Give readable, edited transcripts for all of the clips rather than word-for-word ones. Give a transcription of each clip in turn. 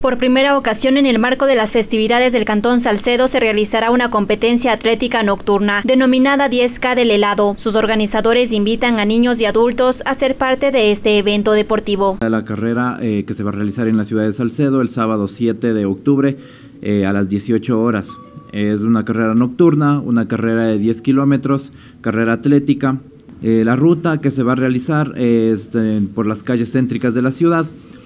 Por primera ocasión en el marco de las festividades del Cantón Salcedo se realizará una competencia atlética nocturna denominada 10K del helado. Sus organizadores invitan a niños y adultos a ser parte de este evento deportivo. La carrera que se va a realizar en la ciudad de Salcedo el sábado 7 de octubre a las 18 horas. Es una carrera nocturna, una carrera de 10 kilómetros, carrera atlética. La ruta que se va a realizar es por las calles céntricas de la ciudad.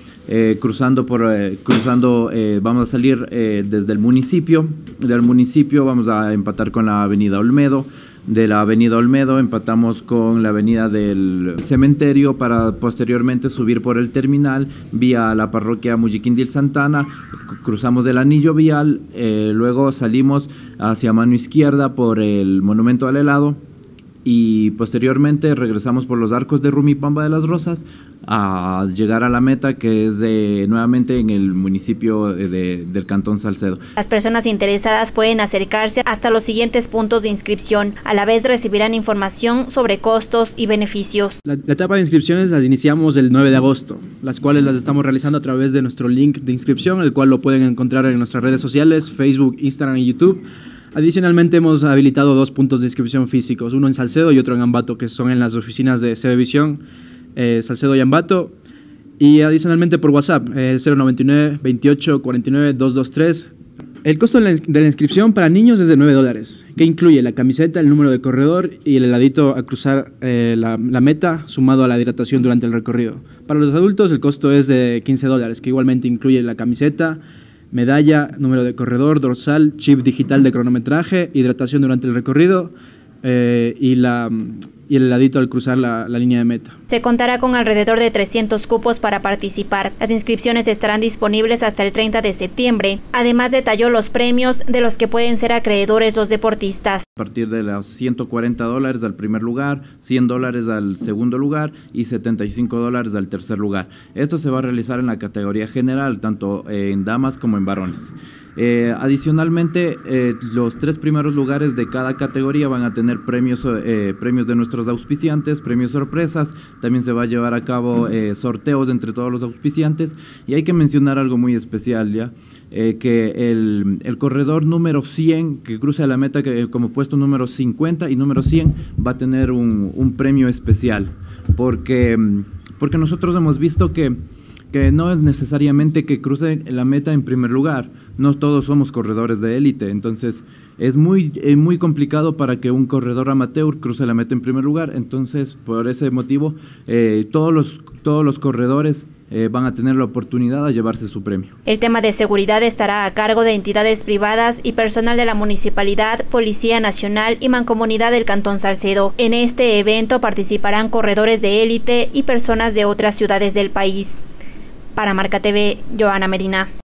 Vamos a salir desde el municipio. Del municipio vamos a empatar con la avenida Olmedo. De la avenida Olmedo empatamos con la avenida del cementerio para posteriormente subir por el terminal vía la parroquia Mujiquindil Santana, cruzamos del anillo vial, luego salimos hacia mano izquierda por el monumento al helado y posteriormente regresamos por los arcos de Rumipamba de las Rosas a llegar a la meta, que es nuevamente en el municipio del Cantón Salcedo. Las personas interesadas pueden acercarse hasta los siguientes puntos de inscripción. A la vez recibirán información sobre costos y beneficios. La etapa de inscripciones las iniciamos el 9 de agosto, las cuales las estamos realizando a través de nuestro link de inscripción, el cual lo pueden encontrar en nuestras redes sociales, Facebook, Instagram y YouTube. Adicionalmente hemos habilitado 2 puntos de inscripción físicos, uno en Salcedo y otro en Ambato, que son en las oficinas de CBVision, Salcedo y Ambato, y adicionalmente por WhatsApp, 099 28 49 223. El costo de la inscripción para niños es de $9, que incluye la camiseta, el número de corredor y el heladito a cruzar la meta, sumado a la hidratación durante el recorrido. Para los adultos el costo es de $15, que igualmente incluye la camiseta, medalla, número de corredor, dorsal, chip digital de cronometraje, hidratación durante el recorrido y el heladito al cruzar la línea de meta. Se contará con alrededor de 300 cupos para participar. Las inscripciones estarán disponibles hasta el 30 de septiembre. Además detalló los premios de los que pueden ser acreedores los deportistas. A partir de los $140 al primer lugar, $100 al segundo lugar y $75 al tercer lugar. Esto se va a realizar en la categoría general, tanto en damas como en varones. Adicionalmente, los 3 primeros lugares de cada categoría van a tener premios de nuestros auspiciantes, premios sorpresas. También se va a llevar a cabo sorteos entre todos los auspiciantes. Y hay que mencionar algo muy especial, ¿ya? Que el corredor número 100 que cruza la meta como puesto número 50 y número 100 va a tener un premio especial, porque nosotros hemos visto que no es necesariamente que cruce la meta en primer lugar, no todos somos corredores de élite, entonces es muy complicado para que un corredor amateur cruce la meta en primer lugar. Entonces por ese motivo todos los corredores van a tener la oportunidad de llevarse su premio. El tema de seguridad estará a cargo de entidades privadas y personal de la Municipalidad, Policía Nacional y Mancomunidad del Cantón Salcedo. En este evento participarán corredores de élite y personas de otras ciudades del país. Para Marca TV, Joana Medina.